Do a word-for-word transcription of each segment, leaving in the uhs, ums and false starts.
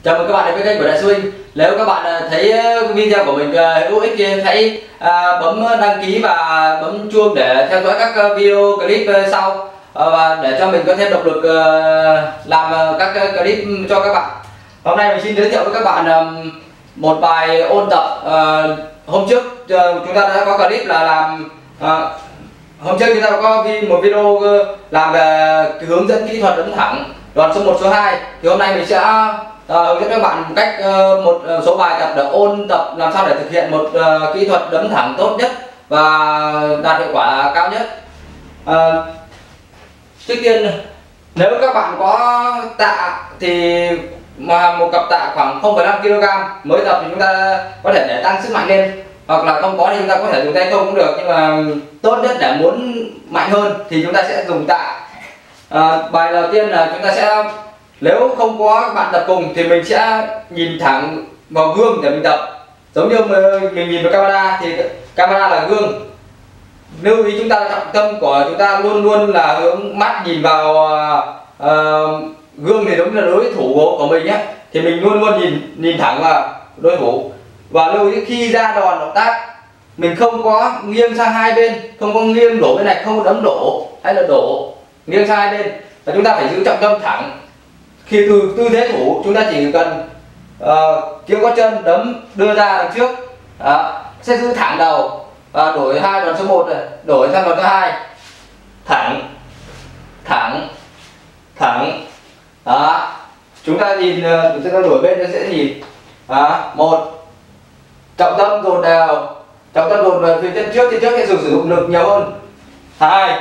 Chào mừng các bạn đến với kênh của Đại Sư Huynh. Nếu các bạn thấy video của mình hữu ích thì hãy bấm đăng ký và bấm chuông để theo dõi các video clip sau, và để cho mình có thêm động lực làm các clip cho các bạn. Hôm nay mình xin giới thiệu với các bạn một bài ôn tập. Hôm trước chúng ta đã có clip là làm hôm trước chúng ta có một video làm về hướng dẫn kỹ thuật đấm thẳng đoạn số một, số hai. Thì hôm nay mình sẽ À, hướng dẫn các bạn một cách uh, một uh, số bài tập để ôn tập làm sao để thực hiện một uh, kỹ thuật đấm thẳng tốt nhất và đạt hiệu quả cao nhất. Uh, trước tiên, nếu các bạn có tạ thì mà một cặp tạ khoảng không phẩy năm ki lô gam, mới tập thì chúng ta có thể để tăng sức mạnh lên, hoặc là không có thì chúng ta có thể dùng tay không cũng được, nhưng mà tốt nhất để muốn mạnh hơn thì chúng ta sẽ dùng tạ. Uh, bài đầu tiên là chúng ta sẽ, nếu không có bạn tập cùng thì mình sẽ nhìn thẳng vào gương để mình tập, giống như mình nhìn vào camera thì camera là gương. Lưu ý chúng ta trọng tâm của chúng ta luôn luôn là hướng mắt nhìn vào uh, gương, thì giống như là đối thủ của, của mình nhé, thì mình luôn luôn nhìn nhìn thẳng vào đối thủ. Và lưu ý khi ra đòn động tác mình không có nghiêng sang hai bên, không có nghiêng đổ bên này, không có đấm đổ hay là đổ nghiêng sang hai bên, và chúng ta phải giữ trọng tâm thẳng. Khi từ tư thế thủ chúng ta chỉ cần uh, kiếm có chân đấm đưa ra đằng trước, đó, sẽ giữ thẳng đầu và đổi hai đòn số một này, đổi sang đòn số hai, thẳng thẳng thẳng. Đó, chúng ta nhìn, chúng ta đổi bên nó sẽ nhìn. Đó, một, trọng tâm dồn đều, trọng tâm dồn về phía chân trước, chân trước sẽ sử dụng lực nhiều hơn. Hai,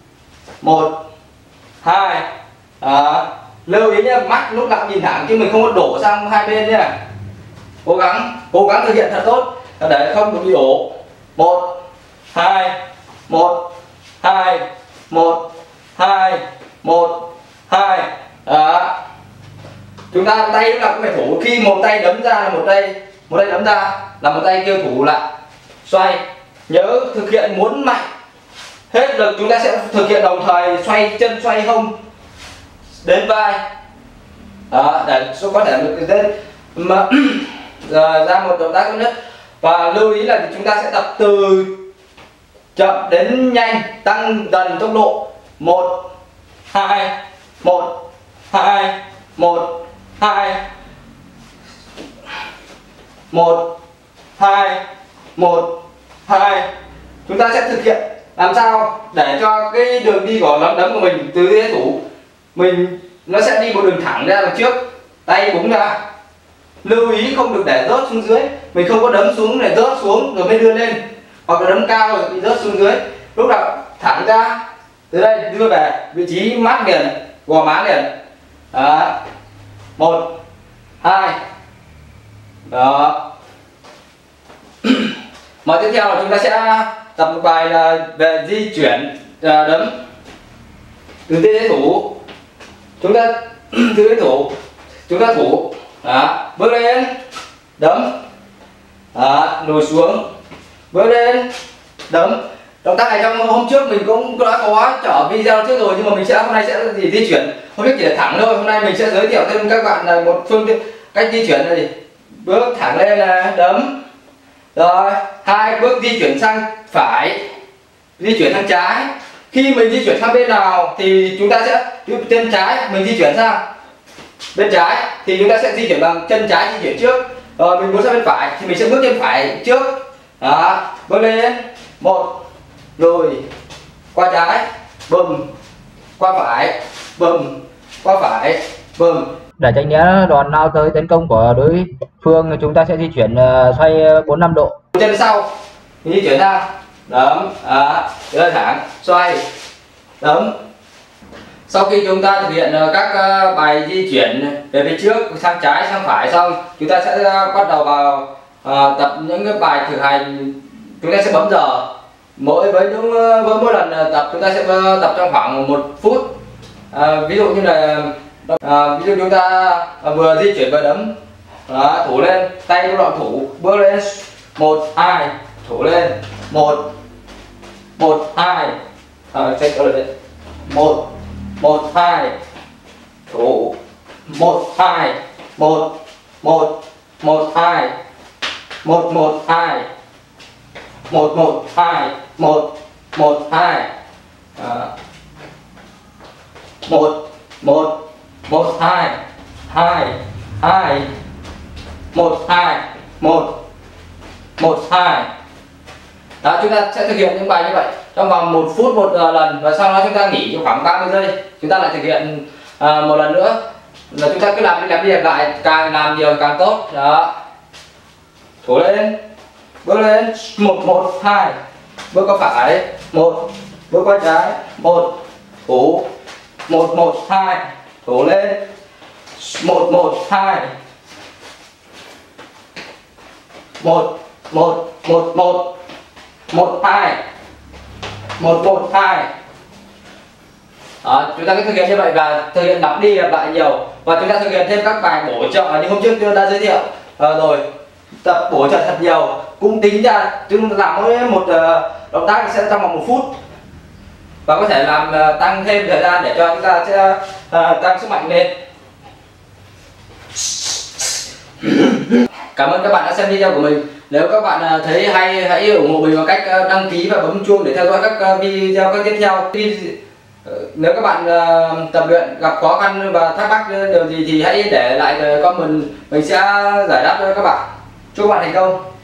một, hai. Đó, lưu ý nhé, mắt lúc nào nhìn thẳng chứ mình không có đổ sang hai bên nhé. Cố gắng cố gắng thực hiện thật tốt để không bị đổ. Một, hai, một, hai, một, hai, một, hai. Đó, chúng ta tay lúc nào cũng phải thủ. Khi một tay đấm ra là một tay, một tay đấm ra là một tay kêu thủ lại xoay. Nhớ thực hiện, muốn mạnh hết lực chúng ta sẽ thực hiện đồng thời xoay chân, xoay hông đến vai. Đó, để có thể được đến mà ra một động tác tốt nhất. Và lưu ý là chúng ta sẽ tập từ chậm đến nhanh, tăng dần tốc độ. Một, hai, một, hai, một, hai, một, hai, một, hai. Chúng ta sẽ thực hiện làm sao để cho cái đường đi của nắm đấm của mình từ thế thủ mình nó sẽ đi một đường thẳng ra đằng trước, tay búng ra. Lưu ý không được để rớt xuống dưới, mình không có đấm xuống để rớt xuống rồi mới đưa lên, hoặc là đấm cao rồi bị rớt xuống dưới. Lúc nào thẳng ra từ đây đưa về vị trí mắt liền, gò má liền. Đó, một, hai. Đó. Mà tiếp theo là chúng ta sẽ tập một bài là về di chuyển đấm từ tư thế thủ. Chúng ta tư thế thủ, chúng ta thủ, đó, bước lên đấm, đó, lùi xuống, bước lên đấm. Động tác này trong hôm trước mình cũng đã có trở video trước rồi, nhưng mà mình sẽ hôm nay sẽ gì di chuyển. Hôm trước chỉ là thẳng thôi, hôm nay mình sẽ giới thiệu thêm các bạn là một phương tiện cách di chuyển này. Bước thẳng lên là đấm, rồi hai bước di chuyển sang phải, di chuyển sang trái. Khi mình di chuyển sang bên nào thì chúng ta sẽ chân trái mình di chuyển sang bên trái thì chúng ta sẽ di chuyển bằng chân trái di chuyển trước. Rồi mình muốn sang bên phải thì mình sẽ bước chân phải trước. Đó, bước lên một, rồi qua trái, bùm, qua phải, bùm, qua phải, bùm. Để tránh né đòn lao tới tấn công của đối phương, chúng ta sẽ di chuyển uh, xoay bốn năm độ. Chân sau mình di chuyển ra đấm, đó, đưa thẳng, xoay, đấm. Sau khi chúng ta thực hiện các bài di chuyển về phía trước, sang trái, sang phải xong, chúng ta sẽ bắt đầu vào uh, tập những cái bài thực hành. Chúng ta sẽ bấm giờ. Mỗi với những với mỗi lần tập chúng ta sẽ tập trong khoảng một phút. Uh, ví dụ như là uh, ví dụ chúng ta uh, vừa di chuyển vừa đấm, đó, thủ lên, tay lúc đoạn thủ, bước lên một, hai, thủ lên một, một, hai, uh, check một, một, hai, thủ, một, hai, một, một một hai một một hai một một hai một một hai một một một hai hai hai một hai một một hai. Đó, chúng ta sẽ thực hiện những bài như vậy trong vòng một phút một uh, lần, và sau đó chúng ta nghỉ khoảng ba mươi giây, chúng ta lại thực hiện uh, một lần nữa, là chúng ta cứ làm đi lặp đi lặp lại, càng làm nhiều càng tốt. Đó, thủ lên, bước lên, một một hai, bước qua phải, một, bước qua trái, một, thủ, một một hai, thủ lên, một một hai, một một một một một hai một một hai. Đó, chúng ta cứ thực hiện như vậy và thực hiện lặp đi lặp lại nhiều, và chúng ta thực hiện thêm các bài bổ trợ như hôm trước tôi đã giới thiệu à, rồi tập bổ trợ thật nhiều, cũng tính ra chúng ta làm mỗi một uh, động tác sẽ trong vòng một phút, và có thể làm uh, tăng thêm thời gian để cho chúng ta sẽ uh, tăng sức mạnh lên. Cảm ơn các bạn đã xem video của mình. Nếu các bạn thấy hay, hãy ủng hộ mình bằng cách đăng ký và bấm chuông để theo dõi các video các tiếp theo. Nếu các bạn tập luyện gặp khó khăn và thắc mắc điều gì thì hãy để lại comment, mình sẽ giải đáp cho các bạn. Chúc các bạn thành công.